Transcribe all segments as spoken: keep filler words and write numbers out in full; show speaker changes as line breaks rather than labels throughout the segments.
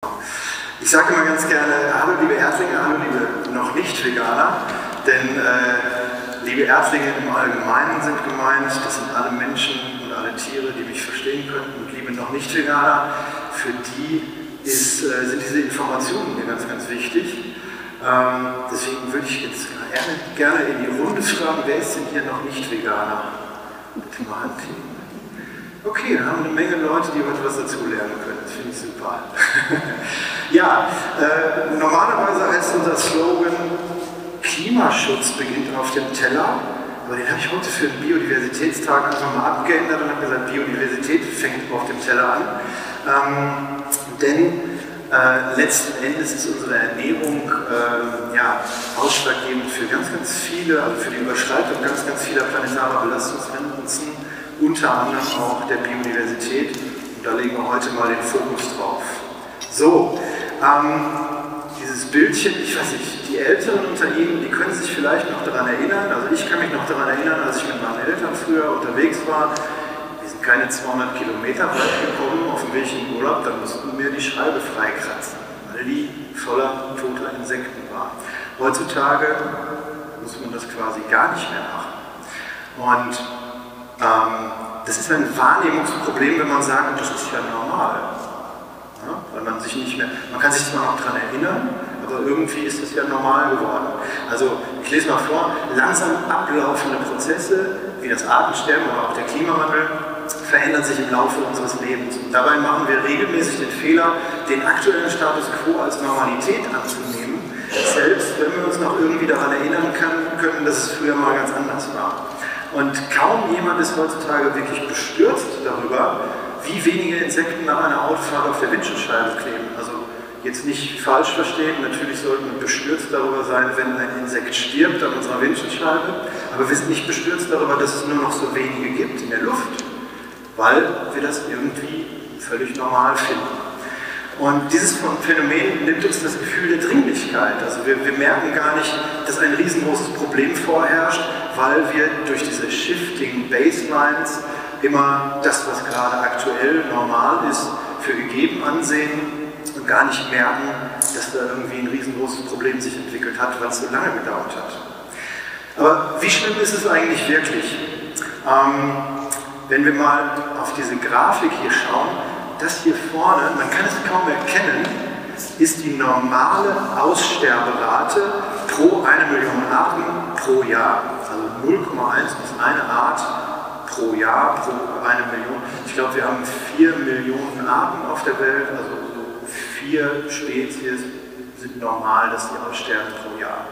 Ich sage immer ganz gerne, hallo liebe Erdlinge, hallo liebe noch nicht Veganer, denn äh, liebe Erdlinge im Allgemeinen sind gemeint, das sind alle Menschen und alle Tiere, die mich verstehen könnten, und liebe noch nicht Veganer, für die ist, äh, sind diese Informationen mir ganz, ganz wichtig. Ähm, deswegen würde ich jetzt gerne, gerne in die Runde fragen, wer ist denn hier noch nicht Veganer? Bitte mal Hand heben. Okay, dann haben wir eine Menge Leute, die heute was dazulernen können. Das finde ich super. Ja, äh, normalerweise heißt unser Slogan, Klimaschutz beginnt auf dem Teller. Aber den habe ich heute für den Biodiversitätstag einfach mal abgeändert und habe gesagt, Biodiversität fängt auf dem Teller an. Ähm, denn äh, letzten Endes ist unsere Ernährung äh, ja, ausschlaggebend für ganz, ganz viele, also für die Überschreitung ganz, ganz vieler planetarer Belastungsgrenzen, unter anderem auch der Biodiversität. Und da legen wir heute mal den Fokus drauf. So, ähm, dieses Bildchen, ich weiß nicht, die Älteren unter Ihnen, die können sich vielleicht noch daran erinnern, also ich kann mich noch daran erinnern, als ich mit meinen Eltern früher unterwegs war, wir sind keine zweihundert Kilometer weit gekommen auf dem Weg in den Urlaub, da mussten wir die Scheibe freikratzen, weil die voller toter Insekten war. Heutzutage muss man das quasi gar nicht mehr machen. Und ähm, das ist ein Wahrnehmungsproblem, wenn man sagt, das ist ja normal. Ja, weil man sich nicht mehr, man kann sich zwar noch daran erinnern, aber irgendwie ist es ja normal geworden. Also ich lese mal vor, langsam ablaufende Prozesse wie das Artensterben oder auch der Klimawandel verändern sich im Laufe unseres Lebens. Und dabei machen wir regelmäßig den Fehler, den aktuellen Status quo als Normalität anzunehmen, selbst wenn wir uns noch irgendwie daran erinnern können, dass es früher mal ganz anders war. Und kaum jemand ist heutzutage wirklich bestürzt darüber, wie wenige Insekten nach einer Autofahrt auf der Windschutzscheibe kleben. Also jetzt nicht falsch verstehen, natürlich sollten wir bestürzt darüber sein, wenn ein Insekt stirbt an unserer Windschutzscheibe, aber wir sind nicht bestürzt darüber, dass es nur noch so wenige gibt in der Luft, weil wir das irgendwie völlig normal finden. Und dieses Phänomen nimmt uns das Gefühl der Dringlichkeit. Also wir, wir merken gar nicht, dass ein riesengroßes Problem vorherrscht, weil wir durch diese Shifting Baselines immer das, was gerade aktuell normal ist, für gegeben ansehen und gar nicht merken, dass da irgendwie ein riesengroßes Problem sich entwickelt hat, weil es so lange gedauert hat. Aber wie schlimm ist es eigentlich wirklich? Ähm, wenn wir mal auf diese Grafik hier schauen, das hier vorne, man kann es kaum erkennen, ist die normale Aussterberate pro eine Million Arten pro Jahr. Also null Komma eins ist eine Art pro Jahr, pro eine Million. Ich glaube, wir haben vier Millionen Arten auf der Welt, also so vier Spezies sind normal, dass die aussterben pro Jahr.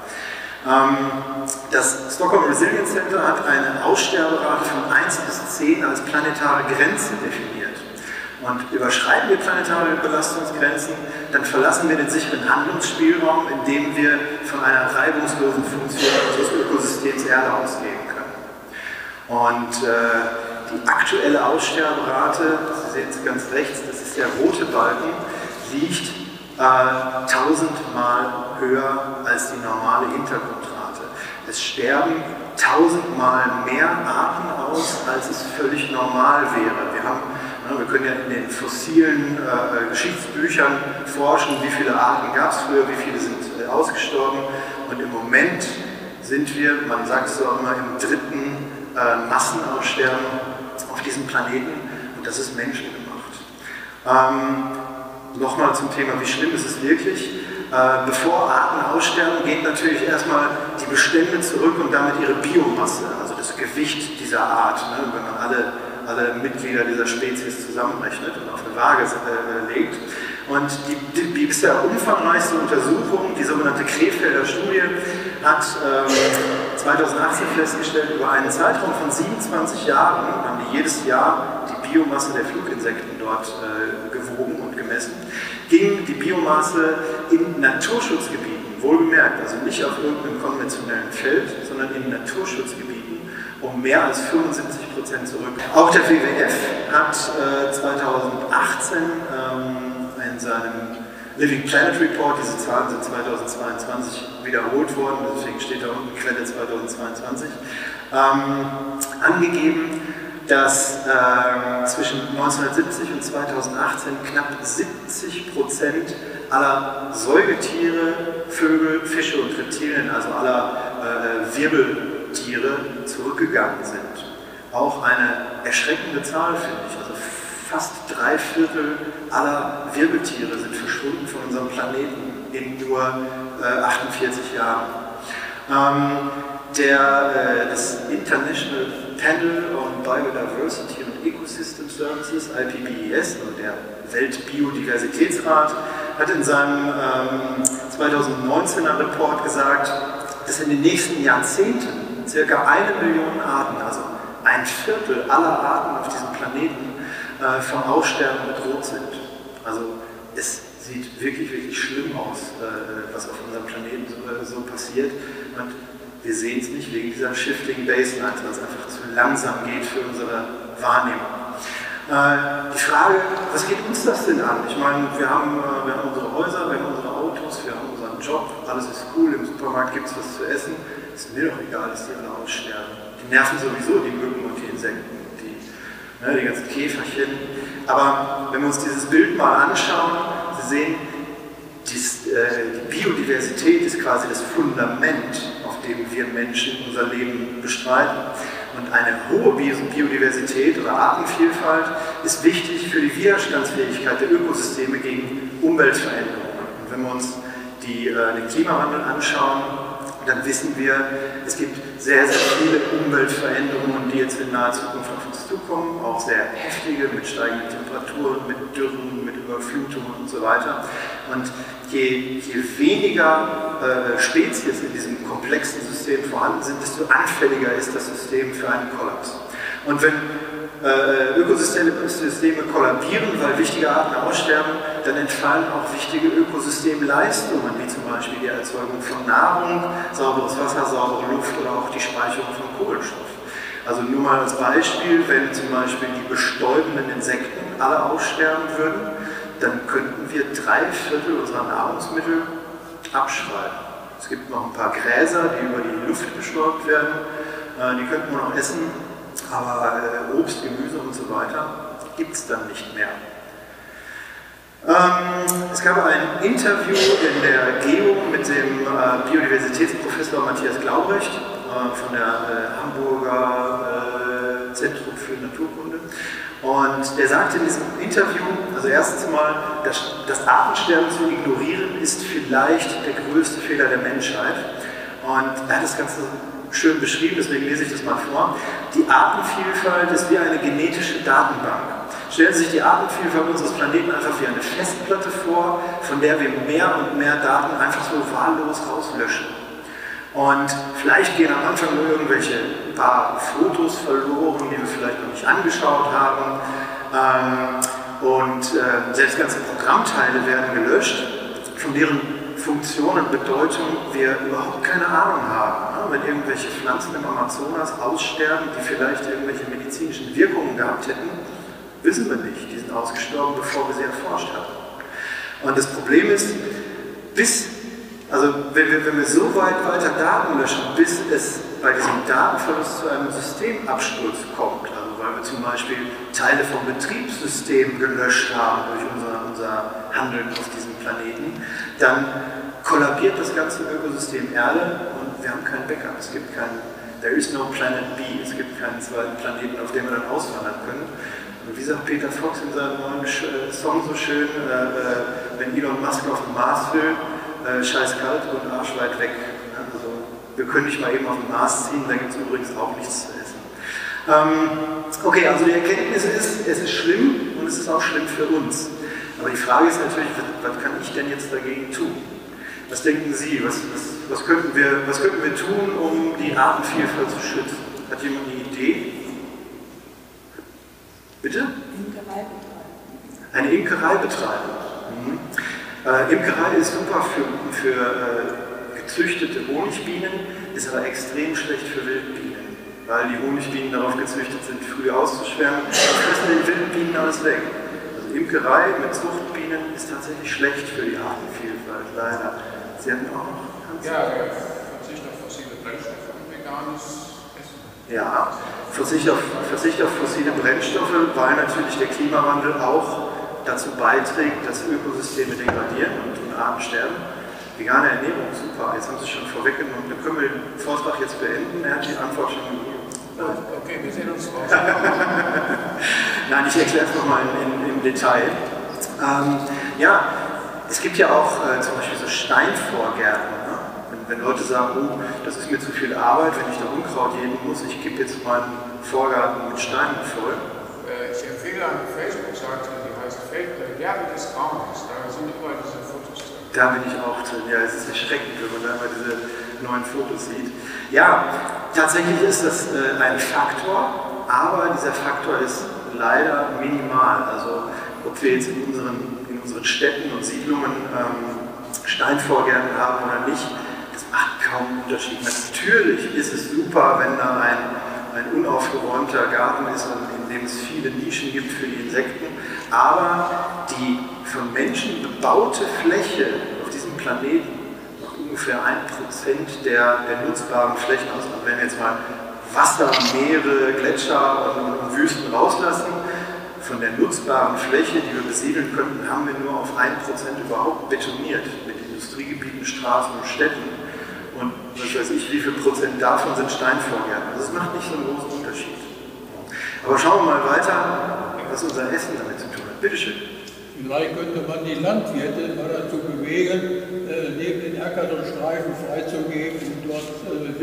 Das Stockholm Resilience Center hat eine Aussterberate von eins bis zehn als planetare Grenze definiert. Und überschreiten wir planetare Belastungsgrenzen, dann verlassen wir den sicheren Handlungsspielraum, indem wir von einer reibungslosen Funktion unseres Ökosystems Erde ausgehen können. Und äh, die aktuelle Aussterberate, Sie sehen es ganz rechts, das ist der rote Balken, liegt äh, tausendmal höher als die normale Hintergrundrate. Es sterben tausendmal mehr Arten aus, als es völlig normal wäre. Wir haben Wir können ja in den fossilen äh, Geschichtsbüchern forschen, wie viele Arten gab es früher, wie viele sind äh, ausgestorben. Und im Moment sind wir, man sagt es auch immer, im dritten äh, Massenaussterben auf diesem Planeten. Und das ist menschengemacht. Ähm, Nochmal zum Thema, wie schlimm ist es wirklich? Äh, bevor Arten aussterben, geht natürlich erstmal die Bestände zurück und damit ihre Biomasse, also das Gewicht dieser Art, ne, wenn man alle alle Mitglieder dieser Spezies zusammenrechnet und auf eine Waage äh, legt. Und die, die, die bisher umfangreichste Untersuchung, die sogenannte Krefelder Studie, hat ähm, zweitausendachtzehn festgestellt, über einen Zeitraum von siebenundzwanzig Jahren haben die jedes Jahr die Biomasse der Fluginsekten dort äh, gewogen und gemessen, ging die Biomasse in Naturschutzgebieten, wohlgemerkt, also nicht auf irgendeinem konventionellen Feld, sondern in Naturschutzgebieten, um mehr als fünfundsiebzig Prozent zurück. Auch der W W F hat äh, zweitausendachtzehn ähm, in seinem Living Planet Report, diese Zahlen sind zweitausendzweiundzwanzig wiederholt worden, deswegen steht da unten Quelle zweitausendzweiundzwanzig, ähm, angegeben, dass äh, zwischen neunzehnhundertsiebzig und zweitausendachtzehn knapp siebzig Prozent aller Säugetiere, Vögel, Fische und Reptilien, also aller äh, Wirbeltiere, zurückgegangen sind. Auch eine erschreckende Zahl, finde ich. Also fast drei Viertel aller Wirbeltiere sind verschwunden von unserem Planeten in nur äh, achtundvierzig Jahren. Ähm, der, äh, das International Panel on Biodiversity and Ecosystem Services, I P B E S, also der Weltbiodiversitätsrat, hat in seinem ähm, zweitausendneunzehner Report gesagt, dass in den nächsten Jahrzehnten circa eine Million Arten, also ein Viertel aller Arten auf diesem Planeten, äh, vom Aussterben bedroht sind. Also es sieht wirklich, wirklich schlimm aus, äh, was auf unserem Planeten so, äh, so passiert. Und wir sehen es nicht wegen dieser Shifting Baselines, weil es einfach zu langsam geht für unsere Wahrnehmung. Äh, die Frage, was geht uns das denn an? Ich meine, wir haben, äh, wir haben unsere Häuser, wir haben unsere Autos, wir haben unseren Job, alles ist cool, im Supermarkt gibt es was zu essen. Es ist mir doch egal, dass die alle aussterben. Die nerven sowieso die Mücken und die Insekten, die, ne, die ganzen Käferchen. Aber wenn wir uns dieses Bild mal anschauen, Sie sehen, dies, äh, die Biodiversität ist quasi das Fundament, auf dem wir Menschen unser Leben bestreiten. Und eine hohe Biodiversität oder Artenvielfalt ist wichtig für die Widerstandsfähigkeit der Ökosysteme gegen Umweltveränderungen. Und wenn wir uns die, äh, den Klimawandel anschauen, dann wissen wir, es gibt sehr, sehr viele Umweltveränderungen, die jetzt in naher Zukunft auf uns zukommen, auch sehr heftige, mit steigenden Temperaturen, mit Dürren, mit Überflutungen und so weiter. Und je, je weniger äh, Spezies in diesem komplexen System vorhanden sind, desto anfälliger ist das System für einen Kollaps. Und wenn äh, Ökosysteme Systeme kollabieren, weil wichtige Arten aussterben, dann entfallen auch wichtige Ökosystemleistungen, wie zum Beispiel die Erzeugung von Nahrung, sauberes Wasser, saubere Luft oder auch die Speicherung von Kohlenstoff. Also nur mal als Beispiel, wenn zum Beispiel die bestäubenden Insekten alle aussterben würden, dann könnten wir drei Viertel unserer Nahrungsmittel abschreiben. Es gibt noch ein paar Gräser, die über die Luft bestäubt werden, äh, die könnten wir noch essen, aber äh, Obst, Gemüse und so weiter gibt es dann nicht mehr. Ähm, es gab ein Interview in der Geo mit dem äh, Biodiversitätsprofessor Matthias Glaubrecht äh, von der äh, Hamburger äh, Zentrum für Naturkunde. Und der sagte in diesem Interview, also erstens mal, das, das Artensterben zu ignorieren ist vielleicht der größte Fehler der Menschheit. Und er hat das Ganze schön beschrieben, deswegen lese ich das mal vor. Die Artenvielfalt ist wie eine genetische Datenbank. Stellen Sie sich die Artenvielfalt unseres Planeten einfach wie eine Festplatte vor, von der wir mehr und mehr Daten einfach so wahllos rauslöschen. Und vielleicht gehen am Anfang nur irgendwelche paar Fotos verloren, die wir vielleicht noch nicht angeschaut haben. Ähm, und äh, selbst ganze Programmteile werden gelöscht, von deren Funktion und Bedeutung wir überhaupt keine Ahnung haben. Ja, wenn irgendwelche Pflanzen im Amazonas aussterben, die vielleicht irgendwelche medizinischen Wirkungen gehabt hätten, wissen wir nicht. Die sind ausgestorben, bevor wir sie erforscht haben. Und das Problem ist, bis Also wenn wir, wenn wir so weit weiter Daten löschen, bis es bei diesem Datenverlust zu einem Systemabsturz kommt, also weil wir zum Beispiel Teile vom Betriebssystem gelöscht haben durch unser, unser Handeln auf diesem Planeten, dann kollabiert das ganze Ökosystem Erde und wir haben keinen Backup. Es gibt keinen, there is no planet B, es gibt keinen zweiten Planeten, auf dem wir dann auswandern können. Und wie sagt Peter Fox in seinem neuen Song so schön, äh, wenn Elon Musk auf den Mars will, Äh, scheiß kalt und arschweit weg. Also, wir können nicht mal eben auf den Mars ziehen, da gibt es übrigens auch nichts zu essen. Ähm, okay, also die Erkenntnis ist, es ist schlimm und es ist auch schlimm für uns. Aber die Frage ist natürlich, was, was kann ich denn jetzt dagegen tun? Was denken Sie, was, was, was, könnten wir, was könnten wir tun, um die Artenvielfalt zu schützen? Hat jemand eine Idee? Bitte?
Imkerei betreiben.
Eine Imkerei betreiben. Mhm. Äh, Imkerei ist super für, für äh, gezüchtete Honigbienen, ist aber extrem schlecht für Wildbienen, weil die Honigbienen darauf gezüchtet sind, früh auszuschwärmen. Das fressen den Wildbienen alles weg. Also Imkerei mit Zuchtbienen ist tatsächlich schlecht für die Artenvielfalt, leider. Sie hatten auch noch...
Ja, Verzicht auf fossile Brennstoffe und veganes Essen.
Ja, Verzicht auf, Verzicht auf fossile Brennstoffe, weil natürlich der Klimawandel auch dazu beiträgt, dass Ökosysteme degradieren und, und Arten sterben. Vegane Ernährung, super, jetzt haben Sie schon vorweggenommen. Dann können wir den Vortrag jetzt beenden. Er hat die Antwort schon gegeben.
Okay, wir sehen uns raus.
Nein, ich erkläre es nochmal in, in, im Detail. Ähm, ja, es gibt ja auch äh, zum Beispiel so Steinvorgärten. Ne? Wenn, wenn Leute sagen, oh, das ist mir zu viel Arbeit, wenn ich da Unkraut jäten muss, ich gebe jetzt meinen Vorgarten mit Steinen voll.
Äh, ich empfehle eine Facebook-Seite, die heißt Gärten des Traumes. Da sind überall diese Fotos drin.
Da bin ich auch drin. Ja, es ist erschreckend, wenn man da immer diese neuen Fotos sieht. Ja, tatsächlich ist das äh, ein Faktor, aber dieser Faktor ist leider minimal. Also ob wir jetzt in unseren, in unseren Städten und Siedlungen ähm, Steinvorgärten haben oder nicht, das macht kaum einen Unterschied. Natürlich ist es super, wenn da ein, ein unaufgeräumter Garten ist, in dem es viele Nischen gibt für die Insekten, aber die von Menschen bebaute Fläche auf diesem Planeten macht ungefähr ein Prozent der, der nutzbaren Flächen aus. Also wenn wir jetzt mal Wasser, Meere, Gletscher und, und Wüsten rauslassen, von der nutzbaren Fläche, die wir besiedeln könnten, haben wir nur auf ein Prozent überhaupt betoniert mit Industriegebieten, Straßen und Städten. Und was weiß ich, wie viel Prozent davon sind Steinvorgärten. Also es macht nicht so einen großen Unterschied. Aber schauen wir mal weiter, was unser Essen damit zu tun hat. Bitte schön.
Vielleicht könnte man die Landwirte mal dazu bewegen, äh, neben den Äckern und Streifen freizugeben und dort äh,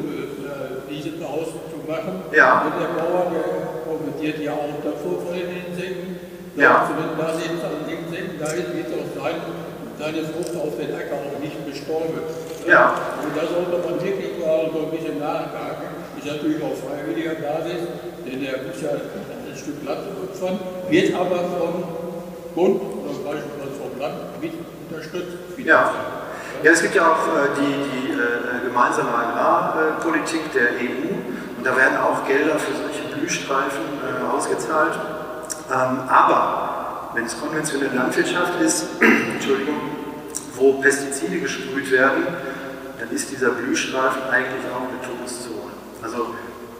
Wildwiesen äh, auszumachen.
Ja.
Und der Bauer, der profitiert ja auch davor von den Insekten.
Ja.
Also wenn da sind an Insekten, da ist, wird auch sein, seine Frucht auf den Äcker auch nicht bestäubt.
Ja.
Und da sollte man wirklich mal so ein bisschen nachhaken. Ist natürlich auf freiwilliger Basis, denn der muss ja ein Stück Land opfern, wird aber vom Bund oder beispielsweise vom Land mit unterstützt.
Ja. Ja, es gibt ja auch äh, die, die äh, gemeinsame Agrarpolitik der E U und da werden auch Gelder für solche Blühstreifen äh, ausgezahlt. Ähm, aber wenn es konventionelle Landwirtschaft ist, Entschuldigung, wo Pestizide gesprüht werden, dann ist dieser Blühstreifen eigentlich auch eine Todeszone. Also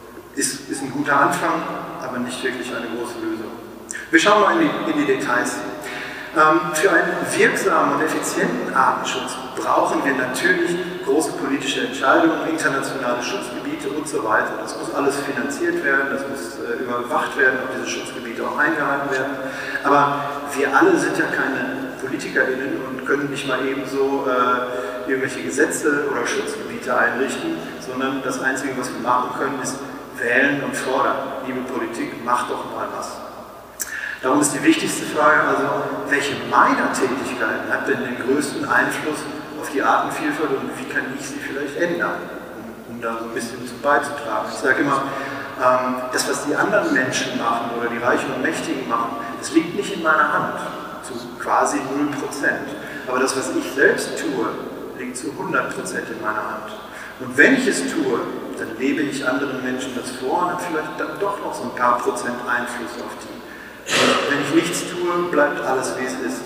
ist, ist ein guter Anfang, aber nicht wirklich eine große Lösung. Wir schauen mal in die, in die Details. Ähm, für einen wirksamen und effizienten Artenschutz brauchen wir natürlich große politische Entscheidungen, internationale Schutzgebiete und so weiter. Das muss alles finanziert werden, das muss äh, überwacht werden, ob diese Schutzgebiete auch eingehalten werden. Aber wir alle sind ja keine PolitikerInnen und können nicht mal eben so äh, irgendwelche Gesetze oder Schutzgebiete einrichten, sondern das Einzige, was wir machen können, ist wählen und fordern. Liebe Politik, macht doch mal was. Darum ist die wichtigste Frage also, welche meiner Tätigkeiten hat denn den größten Einfluss auf die Artenvielfalt und wie kann ich sie vielleicht ändern, um, um da so ein bisschen zu beizutragen. Ich sage immer, ähm, das, was die anderen Menschen machen oder die Reichen und Mächtigen machen, das liegt nicht in meiner Hand, zu quasi null Prozent. Aber das, was ich selbst tue, liegt zu hundert Prozent in meiner Hand. Und wenn ich es tue, dann lebe ich anderen Menschen das vor und habe vielleicht dann doch noch so ein paar Prozent Einfluss auf die. Wenn ich nichts tue, bleibt alles, wie es ist.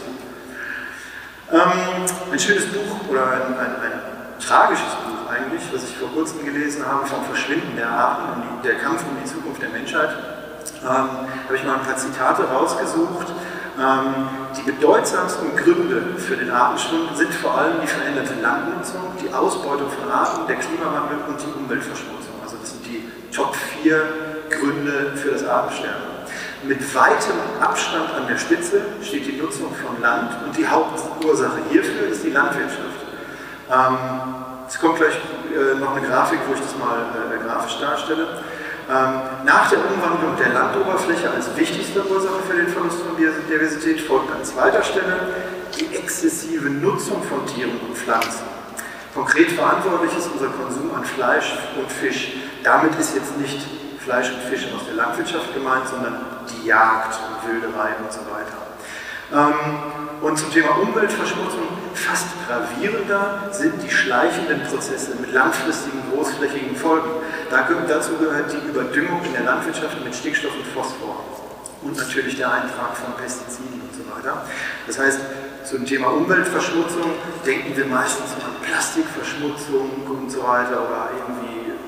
Ähm, ein schönes Buch oder ein, ein, ein tragisches Buch eigentlich, was ich vor kurzem gelesen habe, vom Verschwinden der Arten und die, der Kampf um die Zukunft der Menschheit, ähm, habe ich mal ein paar Zitate rausgesucht. Ähm, die bedeutsamsten Gründe für den Artenschwund sind vor allem die veränderte Landnutzung, die Ausbeutung von Arten, der Klimawandel und die Umweltverschmutzung. Also das sind die Top vier Gründe für das Artensterben. Mit weitem Abstand an der Spitze steht die Nutzung von Land und die Hauptursache hierfür ist die Landwirtschaft. Ähm, es kommt gleich äh, noch eine Grafik, wo ich das mal äh, grafisch darstelle. Ähm, nach der Umwandlung der Landoberfläche als wichtigste Ursache für den Verlust von Biodiversität folgt an zweiter Stelle die exzessive Nutzung von Tieren und Pflanzen. Konkret verantwortlich ist unser Konsum an Fleisch und Fisch. Damit ist jetzt nicht Fleisch und Fisch aus der Landwirtschaft gemeint, sondern die Jagd und Wilderei und so weiter. Ähm, und zum Thema Umweltverschmutzung, fast gravierender sind die schleichenden Prozesse mit langfristigen, großflächigen Folgen. Da, dazu gehört die Überdüngung in der Landwirtschaft mit Stickstoff und Phosphor und natürlich der Eintrag von Pestiziden und so weiter. Das heißt, zum Thema Umweltverschmutzung denken wir meistens an Plastikverschmutzung und so weiter oder irgendwie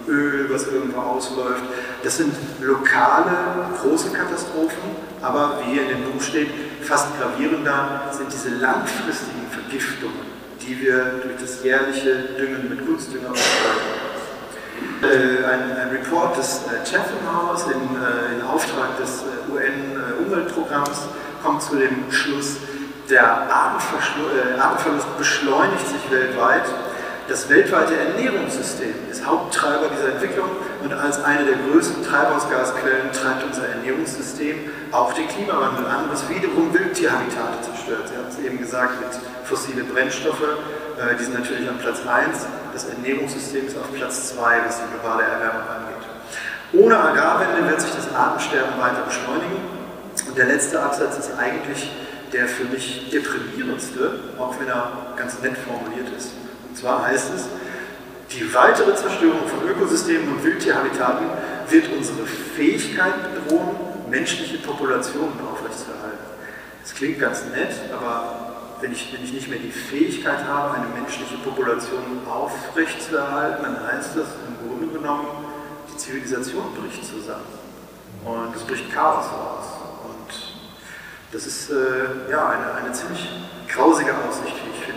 Öl, was irgendwo ausläuft. Das sind lokale, große Katastrophen, aber wie hier in dem Buch steht, fast gravierender sind diese langfristigen Vergiftungen, die wir durch das jährliche Düngen mit Kunstdünger ausleiten. Äh, ein, ein Report des äh, Chatham House in, äh, in Auftrag des äh, U N-Umweltprogramms kommt zu dem Schluss, der Artenverschlu- äh, Artenverlust beschleunigt sich weltweit. Das weltweite Ernährungssystem ist Haupttreiber dieser Entwicklung und als eine der größten Treibhausgasquellen treibt unser Ernährungssystem auch den Klimawandel an, was wiederum Wildtierhabitate zerstört. Sie haben es eben gesagt, mit fossile Brennstoffe, äh, die sind natürlich an Platz eins, das Ernährungssystem ist auf Platz zwei, was die globale Erwärmung angeht. Ohne Agrarwende wird sich das Artensterben weiter beschleunigen und der letzte Absatz ist eigentlich der für mich deprimierendste, auch wenn er ganz nett formuliert ist. Und zwar heißt es, die weitere Zerstörung von Ökosystemen und Wildtierhabitaten wird unsere Fähigkeit bedrohen, menschliche Populationen aufrechtzuerhalten. Das klingt ganz nett, aber wenn ich, wenn ich nicht mehr die Fähigkeit habe, eine menschliche Population aufrechtzuerhalten, dann heißt das im Grunde genommen, die Zivilisation bricht zusammen. Und es bricht Chaos aus. Und das ist äh, ja, eine, eine ziemlich grausige Aussicht, wie ich finde.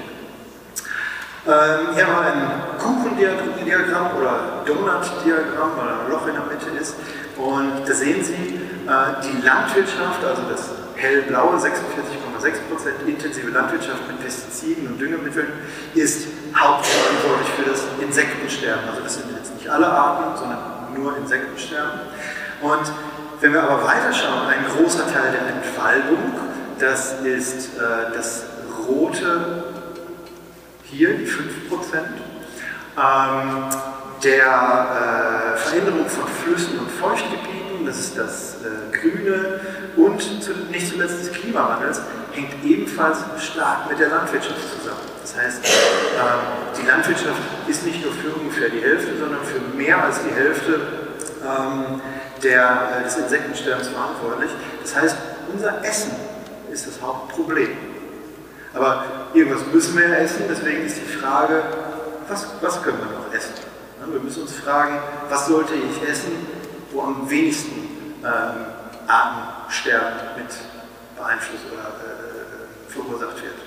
Ähm, hier haben wir ein Kuchendiagramm oder Donut-Diagramm, weil ein Loch in der Mitte ist. Und da sehen Sie, äh, die Landwirtschaft, also das hellblaue, sechsundvierzig Komma sechs Prozent intensive Landwirtschaft mit Pestiziden und Düngemitteln, ist hauptverantwortlich für das Insektensterben. Also das sind jetzt nicht alle Arten, sondern nur Insektensterben. Und wenn wir aber weiterschauen, ein großer Teil der Entwaldung, das ist äh, das rote, hier die fünf Prozent, ähm, der äh, Veränderung von Flüssen und Feuchtgebieten, das ist das äh, Grüne, und zu, nicht zuletzt des Klimawandels, hängt ebenfalls stark mit der Landwirtschaft zusammen. Das heißt, ähm, die Landwirtschaft ist nicht nur für ungefähr die Hälfte, sondern für mehr als die Hälfte ähm, der, äh, des Insektensterbens verantwortlich. Das heißt, unser Essen ist das Hauptproblem. Aber irgendwas müssen wir ja essen, deswegen ist die Frage, was, was können wir noch essen? Ja, wir müssen uns fragen, was sollte ich essen, wo am wenigsten ähm, Artensterben mit beeinflusst oder äh, verursacht wird.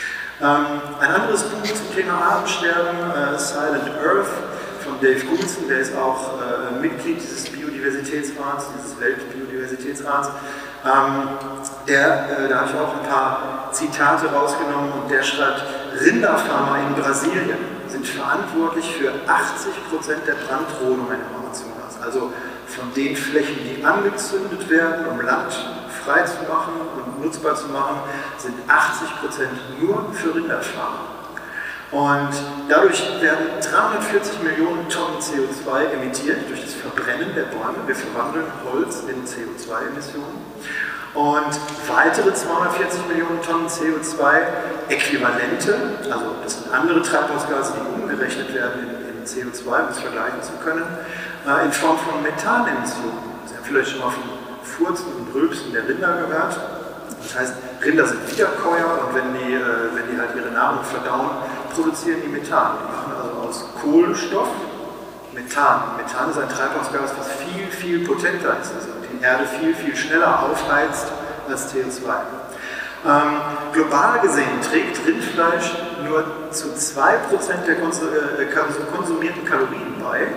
Ähm, ein anderes Buch zum Thema Artensterben, äh, Silent Earth, von Dave Goulson, der ist auch äh, Mitglied dieses Biodiversitätsrats, dieses Weltbiodiversitätsrats. Ähm, der, äh, da habe ich auch ein paar Zitate rausgenommen und der schreibt, Rinderfarmer in Brasilien sind verantwortlich für achtzig Prozent der Brandrodung im Amazonas. Also von den Flächen, die angezündet werden, um Land frei zu machen und nutzbar zu machen, sind achtzig Prozent nur für Rinderfarmer. Und dadurch werden dreihundertvierzig Millionen Tonnen C O zwei emittiert durch das Verbrennen der Bäume. Wir verwandeln Holz in C O zwei Emissionen. Und weitere zweihundertvierzig Millionen Tonnen C O zwei Äquivalente, also das sind andere Treibhausgase, die umgerechnet werden in, in C O zwei, um es vergleichen zu können, äh, in Form von Methanemissionen. Sie haben vielleicht schon mal von Furzen und Rülpsen der Rinder gehört. Das heißt, Rinder sind Wiederkäuer und wenn die, äh, wenn die halt ihre Nahrung verdauen, produzieren die Methan. Die machen also aus Kohlenstoff Methan. Methan ist ein Treibhausgas, was viel, viel potenter ist, also die Erde viel, viel schneller aufheizt als C O zwei. Ähm, global gesehen trägt Rindfleisch nur zu zwei Prozent der konsumierten Kalorien bei,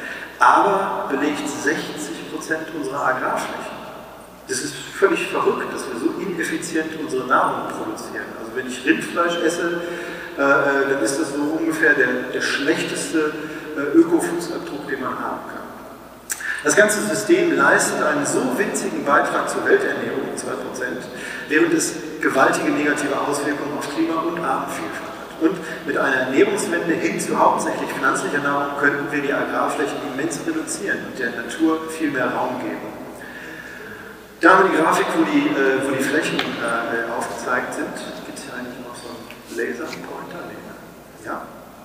aber belegt sechzig Prozent unserer Agrarfläche. Das ist völlig verrückt, dass wir so ineffizient unsere Nahrung produzieren. Also wenn ich Rindfleisch esse, äh, dann ist das so ungefähr der, der schlechteste äh, Ökofußabdruck, den man haben kann. Das ganze System leistet einen so winzigen Beitrag zur Welternährung, zwei Prozent, während es gewaltige negative Auswirkungen auf Klima und Artenvielfalt hat. Und mit einer Ernährungswende hin zu hauptsächlich pflanzlicher Nahrung könnten wir die Agrarflächen immens reduzieren und der Natur viel mehr Raum geben. Da haben wir die Grafik, wo die, äh, wo die Flächen äh, aufgezeigt sind. Gibt es hier eigentlich noch so einen Laserpointer? Nee. Ja?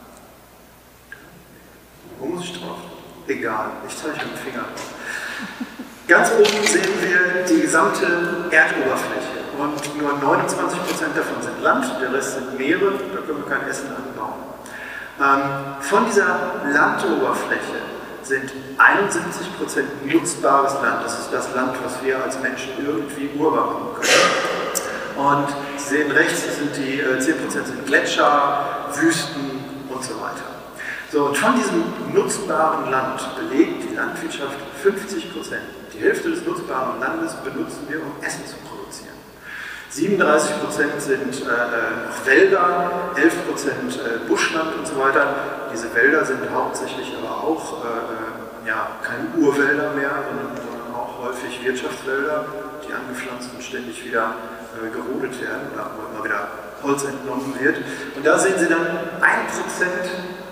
Wo muss ich drauf? Egal, ich zeige mit dem Finger drauf. Ganz oben sehen wir die gesamte Erdoberfläche und nur neunundzwanzig Prozent davon sind Land, der Rest sind Meere, da können wir kein Essen anbauen. Ähm, von dieser Landoberfläche sind einundsiebzig Prozent nutzbares Land. Das ist das Land, was wir als Menschen irgendwie urbar machen können. Und Sie sehen rechts, das sind die äh, zehn Prozent sind Gletscher, Wüsten und so weiter. So, und von diesem nutzbaren Land belegt die Landwirtschaft fünfzig Prozent. Die Hälfte des nutzbaren Landes benutzen wir, um Essen zu produzieren. siebenunddreißig Prozent sind äh, noch Wälder, elf Prozent äh, Buschland und so weiter. Diese Wälder sind hauptsächlich aber auch äh, ja, keine Urwälder mehr, sondern, sondern auch häufig Wirtschaftswälder, die angepflanzt und ständig wieder äh, gerodet werden oder immer wieder Holz entnommen wird. Und da sehen Sie dann ein Prozent,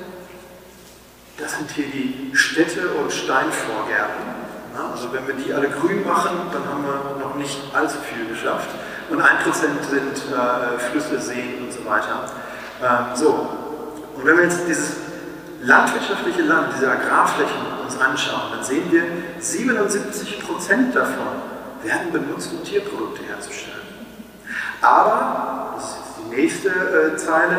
das sind hier die Städte und Steinvorgärten. Ja, also wenn wir die alle grün machen, dann haben wir noch nicht allzu viel geschafft. Und ein Prozent sind äh, Flüsse, Seen und so weiter. Ähm, so, und wenn wir jetzt dieses landwirtschaftliche Land, diese Agrarflächen uns anschauen, dann sehen wir, siebenundsiebzig Prozent davon werden benutzt, um Tierprodukte herzustellen. Aber, das ist jetzt die nächste äh, Zeile,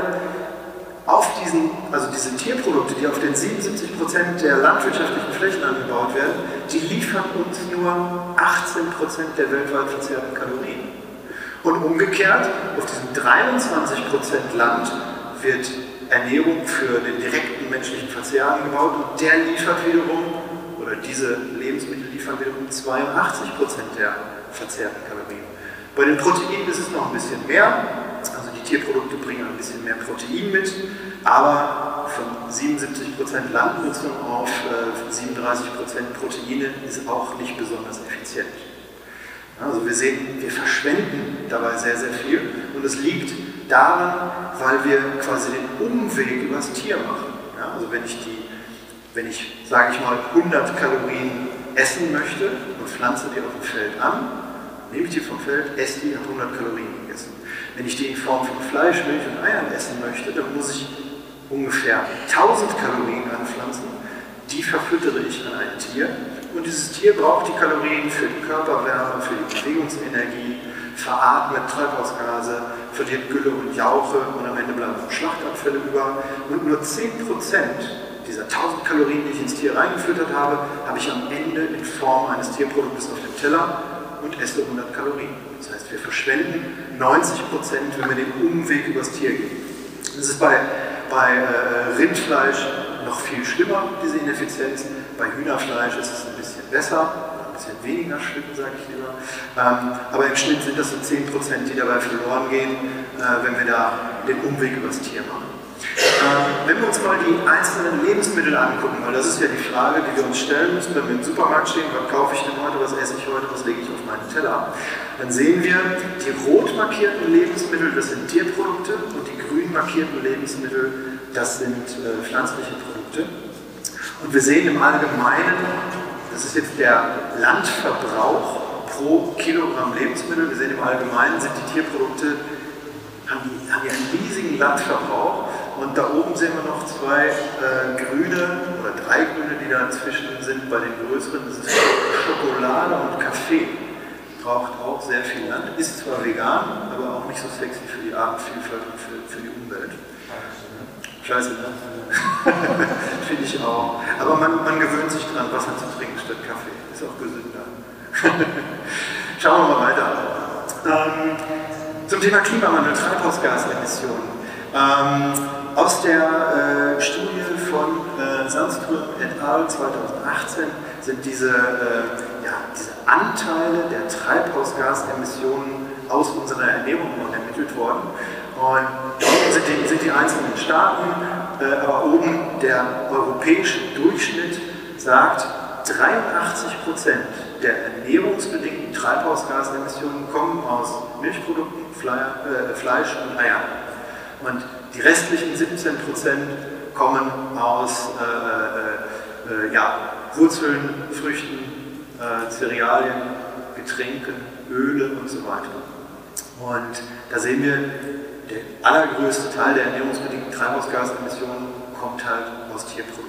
auf diesen, also diese Tierprodukte, die auf den siebenundsiebzig Prozent der landwirtschaftlichen Flächen angebaut werden, die liefern uns nur achtzehn Prozent der weltweit verzehrten Kalorien. Und umgekehrt, auf diesem dreiundzwanzig Prozent Land wird Ernährung für den direkten menschlichen Verzehr angebaut und der liefert wiederum, oder diese Lebensmittel liefern wiederum zweiundachtzig Prozent der verzehrten Kalorien. Bei den Proteinen ist es noch ein bisschen mehr. Also die Tierprodukte bringen ein bisschen mehr Protein mit, aber von siebenundsiebzig Prozent Landnutzung auf äh, siebenunddreißig Prozent Proteine ist auch nicht besonders effizient. Also wir sehen, wir verschwenden dabei sehr, sehr viel und es liegt daran, weil wir quasi den Umweg übers Tier machen. Ja, also wenn ich die, wenn ich, sage ich mal, hundert Kalorien essen möchte und pflanze die auf dem Feld an, nehme ich die vom Feld, esse die, habe hundert Kalorien gegessen. Wenn ich die in Form von Fleisch, Milch und Eiern essen möchte, dann muss ich ungefähr tausend Kalorien anpflanzen. Die verfüttere ich an ein Tier. Und dieses Tier braucht die Kalorien für die Körperwärme, für die Bewegungsenergie, veratmet Treibhausgase, verliert Gülle und Jauche und am Ende bleiben Schlachtabfälle über. Und nur zehn Prozent dieser tausend Kalorien, die ich ins Tier reingefüttert habe, habe ich am Ende in Form eines Tierproduktes auf dem Teller und esse hundert Kalorien. Das heißt, wir verschwenden neunzig Prozent, wenn wir den Umweg übers Tier gehen. Das ist bei, bei äh, Rindfleisch noch viel schlimmer, diese Ineffizienz. Bei Hühnerfleisch ist es ein bisschen besser, ein bisschen weniger schlimm, sage ich lieber. Ähm, aber im Schnitt sind das so zehn Prozent, die dabei verloren gehen, äh, wenn wir da den Umweg übers Tier machen. Ähm, wenn wir uns mal die einzelnen Lebensmittel angucken, weil das ist ja die Frage, die wir uns stellen müssen, wenn wir im Supermarkt stehen, was kaufe ich denn heute, was esse ich heute, was lege ich auf meinen Teller, dann sehen wir, die rot markierten Lebensmittel, das sind Tierprodukte und die grün markierten Lebensmittel, das sind äh, pflanzliche Produkte. Und wir sehen im Allgemeinen, das ist jetzt der Landverbrauch pro Kilogramm Lebensmittel, wir sehen im Allgemeinen, sind die Tierprodukte, haben die, haben die einen riesigen Landverbrauch. Und da oben sehen wir noch zwei äh, grüne oder drei grüne, die dazwischen sind bei den größeren. Das ist Schokolade und Kaffee. Braucht auch sehr viel Land. Ist zwar vegan, aber auch nicht so sexy für die Artenvielfalt und für, für die Umwelt. Scheiße, ne? Finde ich auch. Aber man, man gewöhnt sich dran, Wasser zu trinken statt Kaffee. Ist auch gesünder. Schauen wir mal weiter. Ähm, zum Thema Klimawandel, Treibhausgasemissionen. Ähm, aus der äh, Studie von äh, Sandström et al. zweitausendachtzehn sind diese, äh, ja, diese Anteile der Treibhausgasemissionen aus unserer Ernährung ermittelt worden. Und dort sind die, sind die einzelnen Staaten, äh, aber oben der europäische Durchschnitt sagt, dreiundachtzig Prozent der ernährungsbedingten Treibhausgasemissionen kommen aus Milchprodukten, Fle äh, Fleisch und Eiern. Und die restlichen siebzehn Prozent kommen aus äh, äh, ja, Wurzeln, Früchten, äh, Cerealien, Getränken, Öle und so weiter. Und da sehen wir, der allergrößte Teil der ernährungsbedingten Treibhausgasemissionen kommt halt aus Tierprodukten.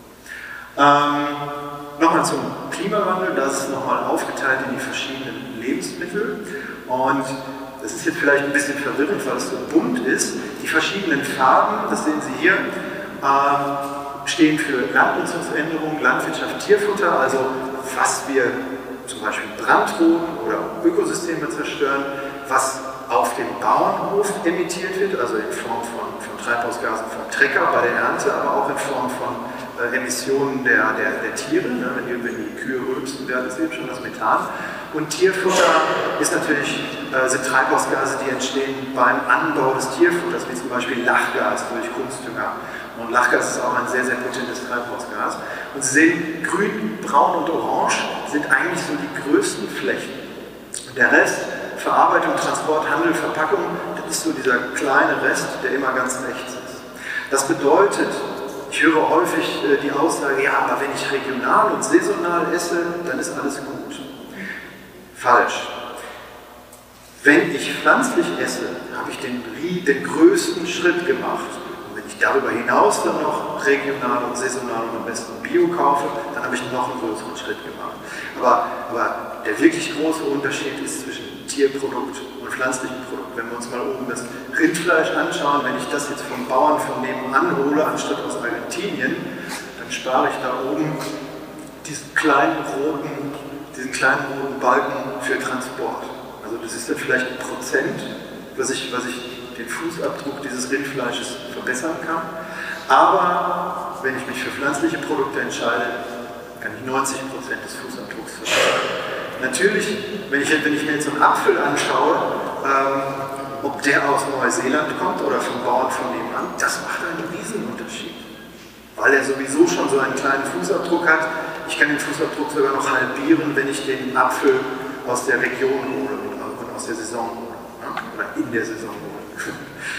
Ähm, nochmal zum Klimawandel, das ist nochmal aufgeteilt in die verschiedenen Lebensmittel. Und das ist jetzt vielleicht ein bisschen verwirrend, weil es so bunt ist. Die verschiedenen Farben, das sehen Sie hier, ähm, stehen für Landnutzungsänderungen, Landwirtschaft, Tierfutter, also was wir zum Beispiel Brandroden oder Ökosysteme zerstören, was auf dem Bauernhof emittiert wird, also in Form von, von Treibhausgasen vom Trecker bei der Ernte, aber auch in Form von äh, Emissionen der, der, der Tiere, ne? wenn, die, wenn die Kühe rülpsen, werden es eben schon das Methan. Und Tierfutter ist natürlich, äh, sind Treibhausgase, die entstehen beim Anbau des Tierfutters, wie zum Beispiel Lachgas durch Kunstdünger. Und Lachgas ist auch ein sehr, sehr potentes Treibhausgas. Und Sie sehen, grün, braun und orange sind eigentlich so die größten Flächen. Und der Rest, Verarbeitung, Transport, Handel, Verpackung, das ist so dieser kleine Rest, der immer ganz rechts ist. Das bedeutet, ich höre häufig äh, die Aussage, ja, aber wenn ich regional und saisonal esse, dann ist alles gut. Falsch. Wenn ich pflanzlich esse, habe ich den, den größten Schritt gemacht. Und wenn ich darüber hinaus dann noch regional und saisonal und am besten Bio kaufe, dann habe ich noch einen größeren Schritt gemacht. Aber, aber der wirklich große Unterschied ist zwischen Tierprodukt und pflanzlichen Produkt. Wenn wir uns mal oben das Rindfleisch anschauen, wenn ich das jetzt vom Bauern von nebenan hole, anstatt aus Argentinien, dann spare ich da oben diesen kleinen roten, diesen kleinen roten Balken für Transport. Also das ist dann vielleicht ein Prozent, was ich, was ich den Fußabdruck dieses Rindfleisches verbessern kann. Aber wenn ich mich für pflanzliche Produkte entscheide, kann ich neunzig Prozent des Fußabdrucks verbessern. Natürlich, wenn ich, wenn ich mir jetzt so einen Apfel anschaue, ähm, ob der aus Neuseeland kommt oder vom Bauern von nebenan, das macht einen Riesenunterschied. Weil er sowieso schon so einen kleinen Fußabdruck hat. Ich kann den Fußabdruck sogar noch halbieren, wenn ich den Apfel aus der Region hole und aus der Saison hole. Ja? Oder in der Saison hole.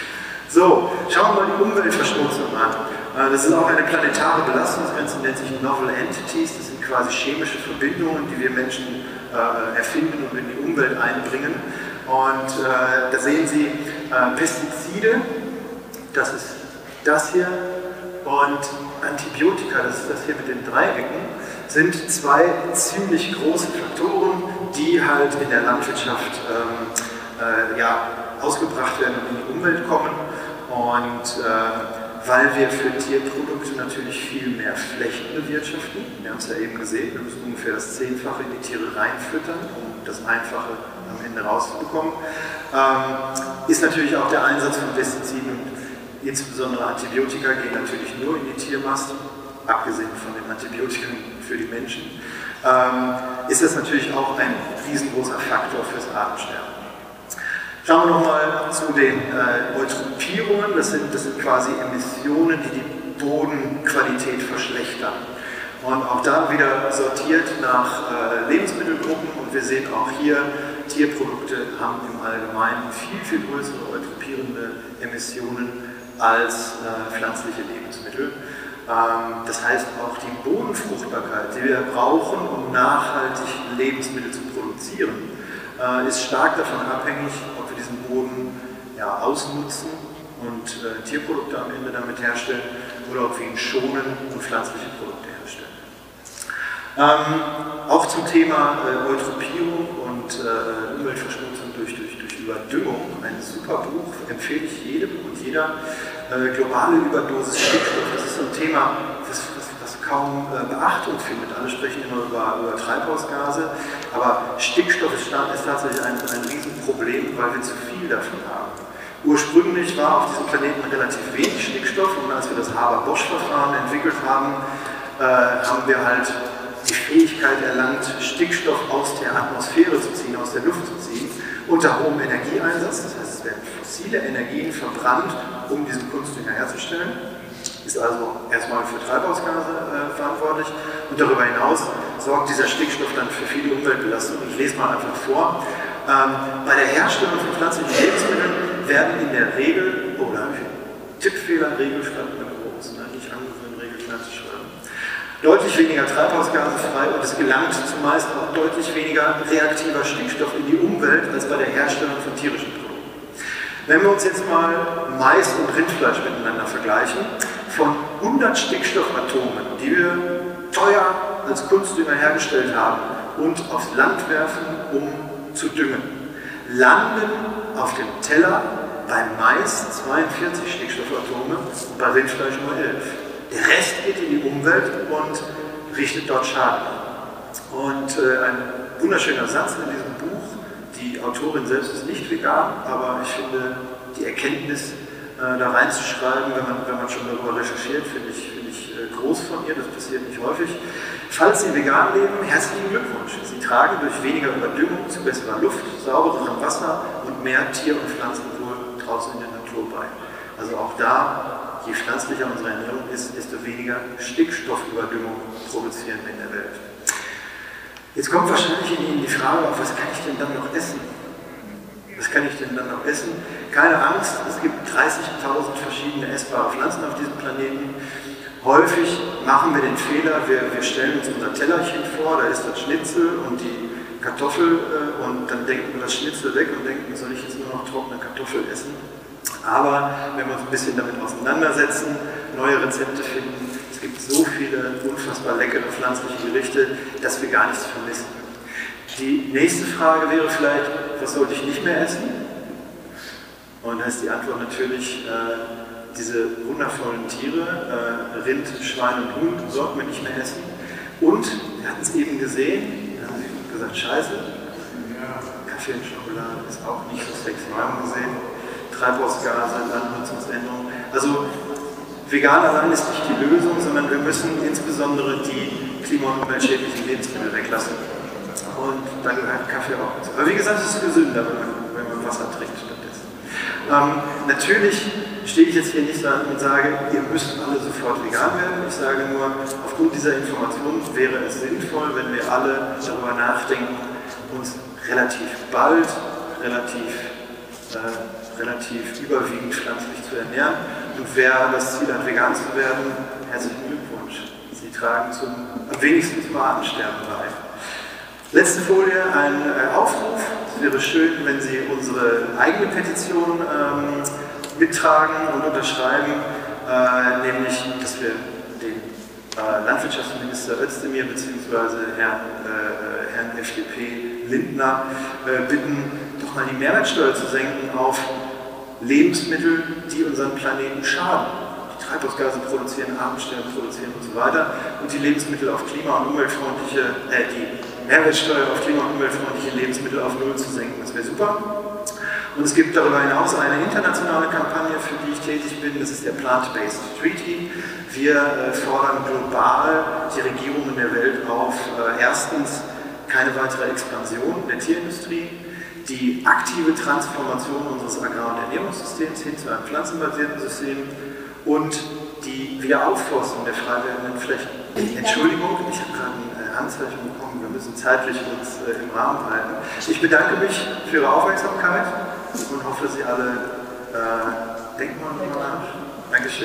So, schauen wir mal die Umweltverschmutzung an. Das ist auch eine planetare Belastung, das Ganze nennt sich Novel Entities, das sind quasi chemische Verbindungen, die wir Menschen äh, erfinden und in die Umwelt einbringen. Und äh, da sehen Sie äh, Pestizide, das ist das hier, und Antibiotika, das ist das hier mit den Dreiecken, sind zwei ziemlich große Faktoren, die halt in der Landwirtschaft ähm, äh, ja, ausgebracht werden und in die Umwelt kommen. Und äh, weil wir für Tierprodukte natürlich viel mehr Flächen bewirtschaften, wir haben es ja eben gesehen, wir müssen ungefähr das Zehnfache in die Tiere reinfüttern, um das Einfache am Ende rauszubekommen, ähm, ist natürlich auch der Einsatz von Pestiziden und insbesondere Antibiotika gehen natürlich nur in die Tiermast, abgesehen von den Antibiotika für die Menschen, ähm, ist das natürlich auch ein riesengroßer Faktor fürs Artensterben. Schauen wir nochmal zu den äh, Eutropierungen. Das sind, das sind quasi Emissionen, die die Bodenqualität verschlechtern. Und auch da wieder sortiert nach äh, Lebensmittelgruppen. Und wir sehen auch hier, Tierprodukte haben im Allgemeinen viel, viel größere eutropierende Emissionen als äh, pflanzliche Lebensmittel. Ähm, das heißt, auch die Bodenfruchtbarkeit, die wir brauchen, um nachhaltig Lebensmittel zu produzieren, äh, ist stark davon abhängig, ob wir diesen Boden ja, ausnutzen und äh, Tierprodukte am Ende damit herstellen oder ob wir ihn schonen und pflanzliche Produkte herstellen. Ähm, auch zum Thema äh, Eutropierung und äh, Umweltverschmutzung durch, durch, durch Überdüngung, ein super Buch, empfehle ich jedem und jeder, äh, globale Überdosis Stickstoff. Das ist so ein Thema, das, das, das kaum äh, Beachtung findet. Alle sprechen immer über, über Treibhausgase, aber Stickstoff ist, ist tatsächlich ein, ein Riesenproblem, weil wir zu viel davon haben. Ursprünglich war auf diesem Planeten relativ wenig Stickstoff und als wir das Haber-Bosch-Verfahren entwickelt haben, äh, haben wir halt die Fähigkeit erlangt, Stickstoff aus der Atmosphäre zu ziehen, aus der Luft zu ziehen, unter hohem Energieeinsatz. Das heißt, es werden fossile Energien verbrannt, um diesen Kunstdünger herzustellen. Ist also erstmal für Treibhausgase äh, verantwortlich und darüber hinaus sorgt dieser Stickstoff dann für viele Umweltbelastungen. Ich lese mal einfach vor. Ähm, bei der Herstellung von pflanzlichen Lebensmitteln werden in der Regel, oh, da habe ich einen Tippfehler, Regel statt mit groß, ne? Nicht angewöhnt, Regel klein zu schreiben, deutlich weniger Treibhausgase frei und es gelangt zumeist auch deutlich weniger reaktiver Stickstoff in die Umwelt als bei der Herstellung von tierischen Produkten. Wenn wir uns jetzt mal Mais und Rindfleisch miteinander vergleichen, von hundert Stickstoffatomen, die wir teuer als Kunstdünger hergestellt haben und aufs Land werfen, um zu düngen, landen auf dem Teller bei Mais zweiundvierzig Stickstoffatome und bei Rindfleisch nur elf. Der Rest geht in die Umwelt und richtet dort Schaden an. Und äh, ein wunderschöner Satz in diesem Buch, die Autorin selbst ist nicht vegan, aber ich finde die Erkenntnis, äh, da reinzuschreiben, wenn man, wenn man schon darüber recherchiert, finde ich, find ich äh, groß von ihr, das passiert nicht häufig. Falls Sie vegan leben, herzlichen Glückwunsch. Sie tragen durch weniger Überdüngung zu besserer Luft, saubererem Wasser und mehr Tier- und Pflanzenwohl draußen in der Natur bei. Also auch da, je pflanzlicher unsere Ernährung ist, desto weniger Stickstoffüberdüngung produzieren wir in der Welt. Jetzt kommt wahrscheinlich in Ihnen die Frage auf, was kann ich denn dann noch essen? Was kann ich denn dann noch essen? Keine Angst, es gibt dreißigtausend verschiedene essbare Pflanzen auf diesem Planeten. Häufig machen wir den Fehler, wir, wir stellen uns unser Tellerchen vor, da ist das Schnitzel und die Kartoffel äh, und dann denken wir das Schnitzel weg und denken, soll ich jetzt nur noch trockene Kartoffel essen? Aber wenn wir uns ein bisschen damit auseinandersetzen, neue Rezepte finden, es gibt so viele unfassbar leckere pflanzliche Gerichte, dass wir gar nichts vermissen. Die nächste Frage wäre vielleicht, was sollte ich nicht mehr essen? Und da ist die Antwort natürlich, äh, diese wundervollen Tiere, äh, Rind, Schwein und Huhn, sollten wir nicht mehr essen. Und, wir hatten es eben gesehen, da haben Sie gesagt, scheiße, Kaffee und Schokolade ist auch nicht so sexy. Wir haben gesehen, Treibhausgase, Landnutzungsänderung. Also vegan allein ist nicht die Lösung, sondern wir müssen insbesondere die klima- und umweltschädlichen Lebensmittel weglassen. Und dann gehört Kaffee auch dazu. Aber wie gesagt, es ist gesünder, wenn man, wenn man Wasser trinkt stattdessen. Ähm, natürlich stehe ich jetzt hier nicht und sage, ihr müsst alle sofort vegan werden. Ich sage nur, aufgrund dieser Informationen wäre es sinnvoll, wenn wir alle darüber nachdenken, uns relativ bald, relativ, äh, relativ überwiegend pflanzlich zu ernähren. Und wer das Ziel hat, vegan zu werden, herzlichen Glückwunsch. Sie tragen zum, am wenigsten zum Artensterben bei. Letzte Folie, ein äh, Aufruf. Es wäre schön, wenn Sie unsere eigene Petition ähm, mittragen und unterschreiben, äh, nämlich, dass wir den äh, Landwirtschaftsminister Özdemir bzw. Herrn, äh, Herrn F D P Lindner äh, bitten, doch mal die Mehrwertsteuer zu senken auf Lebensmittel, die unseren Planeten schaden. Die Treibhausgase produzieren, Artensterben produzieren und so weiter. Und die Lebensmittel auf klima- und umweltfreundliche, äh, die Mehrwertsteuer auf klima- und umweltfreundliche Lebensmittel auf Null zu senken. Das wäre super. Und es gibt darüber hinaus eine internationale Kampagne, für die ich tätig bin, das ist der Plant-Based Treaty. Wir äh, fordern global die Regierungen der Welt auf, äh, erstens keine weitere Expansion der Tierindustrie, die aktive Transformation unseres Agrar- und Ernährungssystems hin zu einem pflanzenbasierten System und die Wiederaufforstung der frei werdenden Flächen. Entschuldigung, ich habe gerade ein äh, Handzeichen bekommen, wir müssen zeitlich uns äh, im Rahmen halten. Ich bedanke mich für Ihre Aufmerksamkeit und hoffe, Sie alle äh, denken mal nochmal nach. Dankeschön.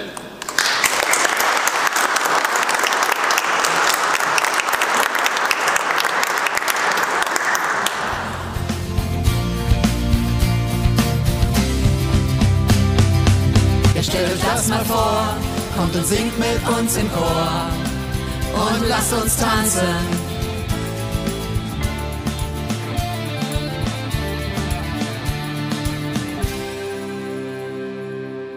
Ihr stellt euch das mal vor, kommt und singt mit uns im Chor und lasst uns tanzen.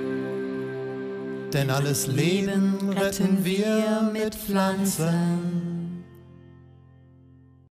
Denn alles Leben retten wir mit Pflanzen.